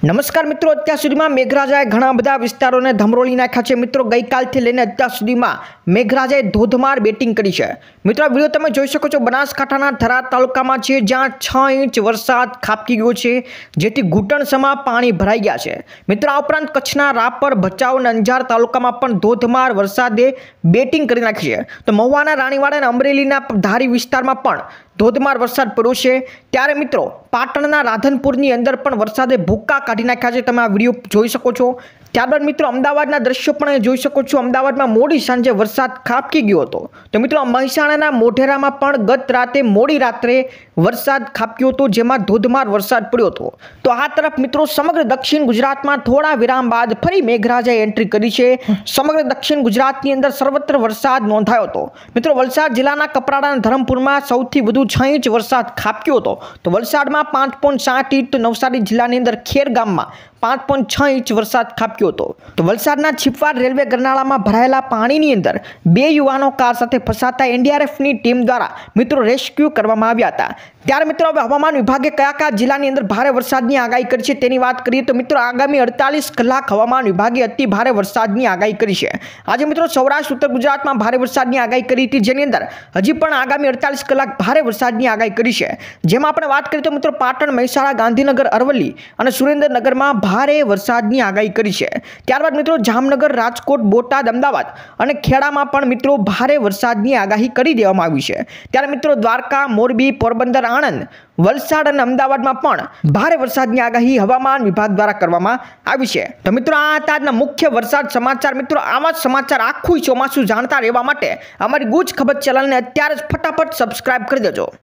नमस्कार मित्रों, अत्यार सुधीमां मेघराजाए घणा बधा विस्तारोने धमरोळी नाख्या छे। मित्रों गईकालथी लईने अत्यार सुधीमां मेघराजाए धोधमार बेटिंग करी छे। मित्रों विडियो तमे जोई शको छो, बनासकांठाना थराद तालुकामां छे, ज्यां 6 इंच वरसाद खाबकी गयो छे, जेथी घूंटणसमा पाणी भराई गया छे। मित्रों आ उपरांत कच्छना रापर, भचाउ अने अंजार तालुकामां पण धोधमार वरसादे बेटिंग करी नाखी छे। तो महुवाना, राणीवाड़ा अने अमरेलीना धारी विस्तारमां पण धोधमार वरसाद पड्यो छे। त्यारे मित्रों पाटणना राधनपुरनी अंदर पण वरसादे भूक्का काढी नाख्या छे। तमे आ विडियो जोई शको छो। त्यारबाद मित्रों अमदावादना दृश्यो पण जोई शको छो। अमदावादमां मोडी सांजे वरसाद खाबकी गयो हतो। तो मित्रों महेसाणाना मोढेरामां पण गत राते मोडी रात्रे वरसाद खाबक्यो हतो, जेमां धोधमार वरसाद पड्यो हतो। तो आ तरफ मित्रों समग्र दक्षिण गुजरातमां थोड़ा विराम बाद फरी मेघराजाए एंट्री करी छे। समग्र दक्षिण गुजरातनी अंदर सर्वत्र वरसाद नोंधायो हतो। मित्रों वलसाड जिल्लाना कपराड़ा अने धरमपुरमां सौथी વધુ 6 इंच वरसाद खाबक्यो હતો। તો વલસાડમાં 5.7 इंच, તો નવસારી જિલ્લાની અંદર ખેર ગામમાં 5.6 इंच वरसाद खाबक्यो હતો। તો વલસાડના છીપવાડ રેલવે ગરનાળામાં ભરાયેલા પાણીની અંદર બે યુવાનો કાર સાથે ફસાતા એનડીઆરએફની ટીમ દ્વારા મિત્રો રેસ્ક્યુ કરવામાં આવ્યા હતા। ત્યારે મિત્રો હવે હવામાન વિભાગે કયા કયા જિલ્લાની અંદર ભારે વરસાદની આગાહી કરી છે તેની વાત કરીએ તો મિત્રો આગામી 48 કલાક હવામાન વિભાગે અતિ ભારે વરસાદની આગાહી કરી છે। આજે મિત્રો સૌરાષ્ટ્ર ઉત્તર ગુજરાતમાં ભારે વરસાદની આગાહી કરી હતી, જેની અંદર હજી પણ આગામી 48 કલાક ભારે વરસાદની આગાહી કરી છે। જેમાં આપણે વાત કરીએ તો મિત્રો પાટણ, મહેસાણા, ગાંધીનગર, અરવલ્લી અને સુરેન્દ્રનગરમાં ભારે વરસાદની આગાહી કરી છે। ત્યારબાદ મિત્રો જામનગર, રાજકોટ, બોટાદ, અમદાવાદ અને ખેડામાં પણ મિત્રો ભારે વરસાદની આગાહી કરી દેવામાં આવી છે। ત્યારે મિત્રો દ્વારકા, મોરબી, પોરબંદર, આણંદ, વલસાડ અને અમદાવાદમાં પણ ભારે વરસાદની આગાહી હવામાન વિભાગ દ્વારા કરવામાં આવી છે। તો મિત્રો આ હતા આજના મુખ્ય વરસાદ સમાચાર। મિત્રો આવા જ સમાચાર આખું ચોમાસું જાણતા રહેવા માટે અમારી ગુજ ખબર ચેનલને અત્યારે જ ફટાફટ સબસ્ક્રાઇબ કરી દેજો।